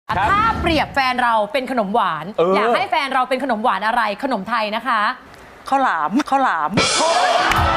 ถ้าเปรียบแฟนเราเป็นขนมหวาน อยากให้แฟนเราเป็นขนมหวานอะไรขนมไทยนะคะข้าวหลาม